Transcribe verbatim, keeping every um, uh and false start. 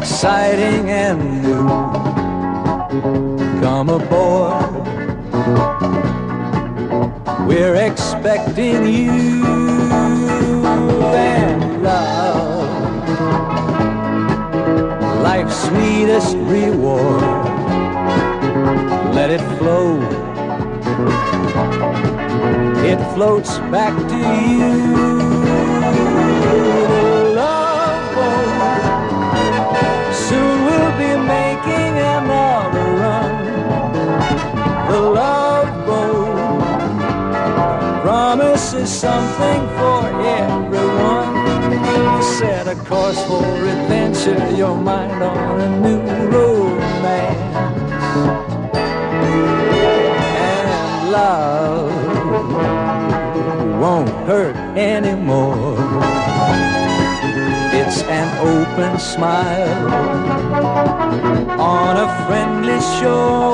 exciting and new. Come aboard, we're expecting you. And love, life's sweetest reward, let it flow, it floats back to you. The love boat, soon we'll be making another run. The love boat promises something for everyone. Set a course for adventure, your mind on a new romance. And love won't hurt anymore. It's an open smile on a friendly shore.